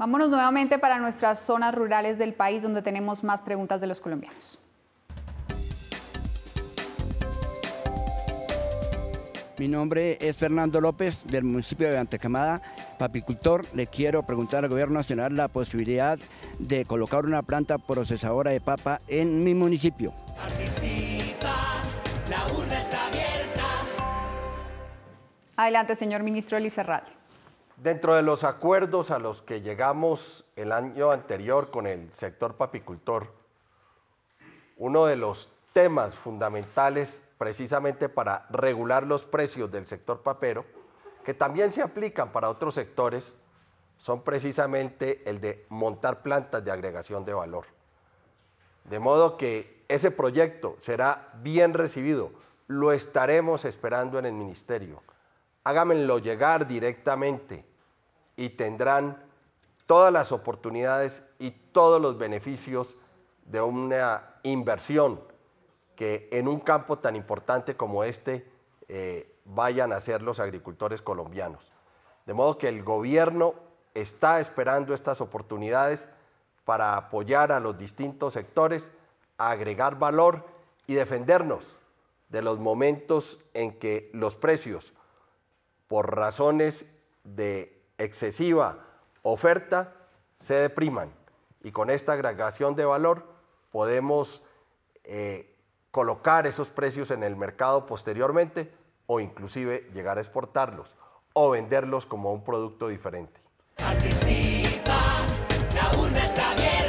Vámonos nuevamente para nuestras zonas rurales del país, donde tenemos más preguntas de los colombianos. Mi nombre es Fernando López, del municipio de Antequemada, papicultor. Le quiero preguntar al gobierno nacional la posibilidad de colocar una planta procesadora de papa en mi municipio. Participa, la urna está abierta. Adelante, señor ministro Elizarralde. Dentro de los acuerdos a los que llegamos el año anterior con el sector papicultor, uno de los temas fundamentales precisamente para regular los precios del sector papero, que también se aplican para otros sectores, son precisamente el de montar plantas de agregación de valor. De modo que ese proyecto será bien recibido, lo estaremos esperando en el ministerio. Háganmelo llegar directamente y tendrán todas las oportunidades y todos los beneficios de una inversión que en un campo tan importante como este vayan a ser los agricultores colombianos. De modo que el gobierno está esperando estas oportunidades para apoyar a los distintos sectores, agregar valor y defendernos de los momentos en que los precios, por razones de excesiva oferta, se depriman. Y con esta agregación de valor podemos colocar esos precios en el mercado posteriormente o inclusive llegar a exportarlos o venderlos como un producto diferente. Participa, la urna está abierta.